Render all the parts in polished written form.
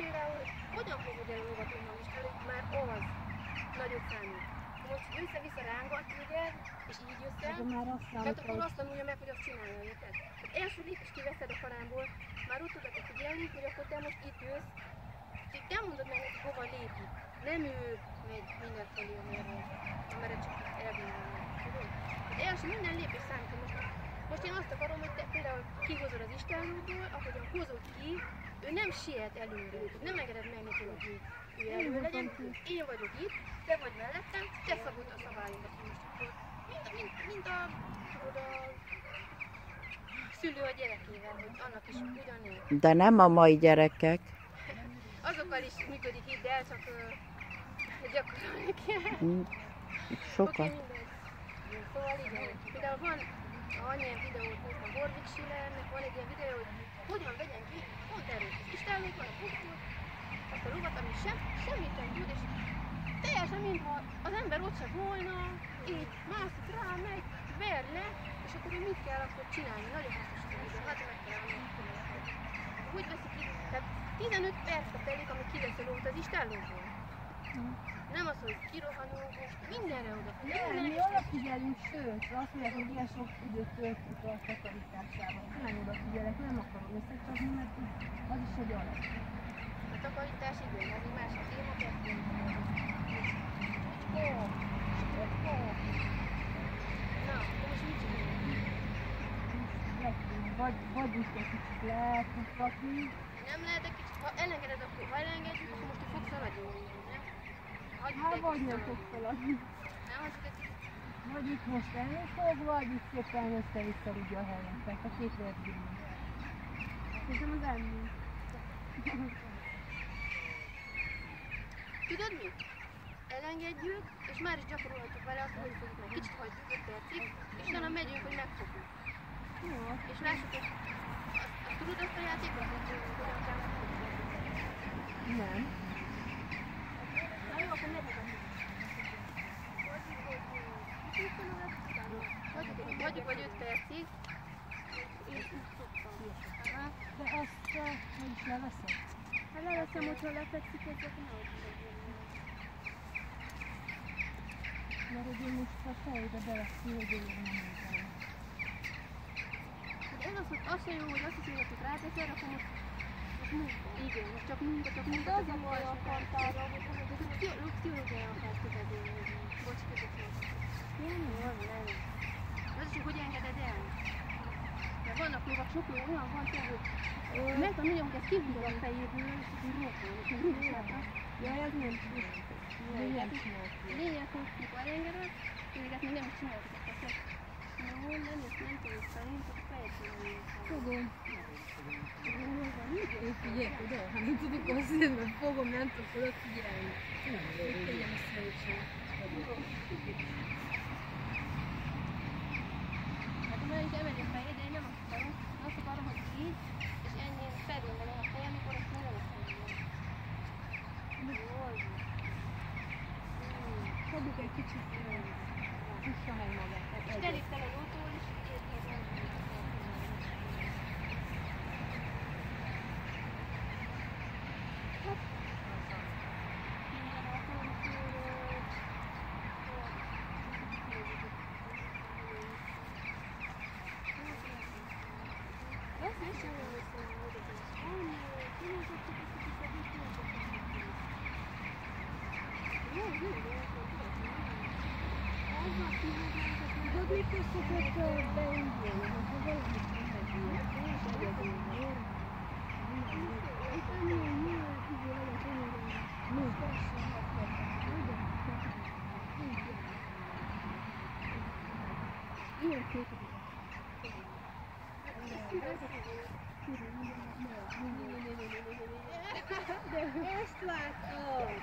például, hogy hogyan fogod elolgatni magad, már az nagyobb számít. Most össze-vissza rángat téged, és így jössz el, mert akkor azt tanulja meg, hogy azt csinálja, érted? Tehát első lépés kiveszed a karámból, már úgy tudod figyelni, hogy akkor te most itt jössz, és így nem mondod meg neki, hova lépni. Nem ő megy mindenfelé, amerre csak elvinni. Tudod? Az első minden lépés számít, hogy most én azt akarom, hogy te például kihozod az istálóból, ahogyan hozod ki, ő nem siet előre, nem engeded meg neki, hogy ő elő legyen, én vagyok itt, te vagy mellettem, te szabod a szabályokat most akkor. Mint a szülő a gyerekével, hogy annak is ugyanilyen. De nem a mai gyerekek. Azokkal is működik itt, de csak gyakorolni kell. Sokat. Szóval igen, például van annyian videót néztem, Warwick Schillernek van egy ilyen videó, hogy hogyan vegyen ki, pont erről az istálót van a bukót, azt a lovat, ami semmit nem tud, és teljesen mintha az ember ott se volna, így mászik rá, megy, ver le, és akkor mit kell akkor csinálni, nagyon hasznos tudja, hát meg kell úgy veszik ki, tehát 15 percbe telik, amíg kivesz a lót az istálóból. Nem az, hogy kirohanunk, most mindenre odafigyelünk. Mi odafigyelünk, sőt, azt mondják, hogy ilyen sok időt töltünk a takarításában. Nem odafigyelek, nem akarom összecsapni, mert az is egy alap. A takarítás igen, az egy másik téma, persze. Na, most mit csinálunk? Vagy itt egy kicsit lehet kutatni. Nem lehet egy kicsit, ha elengeded, akkor ha elengedjük, akkor most fog szaladni. Hát vagy nem fog szaladni. Nem, az egy kicsit. Vagy itt most elni fog, vagy itt szépen össze-vissza rúgja a helyet. Tehát a két verzió. Szerintem az enni. Tudod mit? Elengedjük, és már is gyakorolhatjuk vele azt, hogy fogjuk meg. Kicsit hagyjuk 5 percig, és utána megyünk, hogy megfogjuk. Jó. És lássuk, hogy azt tudod azt a játékot, hogy hogyan kell megfogni? Nem. Na jó, akkor megyek. Hagyjuk vagy 5 percig. De azt, hogy is leveszed? Hát leveszem, hogyha lefekszik, ezek nehogy. Mert hogy én most a fejbe beleszki, hogy én nem mondtam. Ez az, hogy az se jó, hogy azt hiszi, hogy ráteszed, akkor most munka. Igen, most csak munka. De az a baj a kantárra, hogy pszichológiai akar követni. Bocs, köszönöm. Nem. Az is, hogy engeded el. Mert vannak lovak, sok ló olyan van, hogy megtanulja, hogy ez kívül a fejéből, és akkor rohan, és akkor rúgják. Jaj, ez nem tudom. Lényeg, hogy mikor elengeded, őket még nem is csináltak a fek. Nem tudjuk szerint, hogy fejtően. Fogom. Figyelj oda, ha nem tudok azért, mert fogom, nem tudok oda figyelni. Tegyen össze is. Hát ha mondjuk emeli a fejét, de én nem azt akarom. Azt akarom, hogy így, és ennyi fedén van a feje, amikor azt nem eleszem. Jól. Hagyjuk egy kicsit visszahely magát. És telik fel a lótól, és érti az ember. Hogy mit szokott beindulni? Ha valamit ezt látom!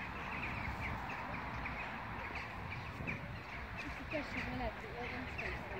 Tessék, lehet, hogy